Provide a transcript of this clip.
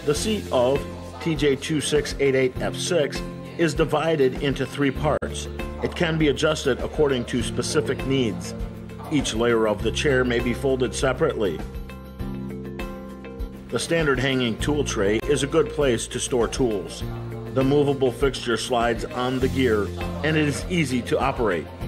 The seat of TJ2688F6 is divided into 3 parts. It can be adjusted according to specific needs. Each layer of the chair may be folded separately. The standard hanging tool tray is a good place to store tools. The movable fixture slides on the gear and it is easy to operate.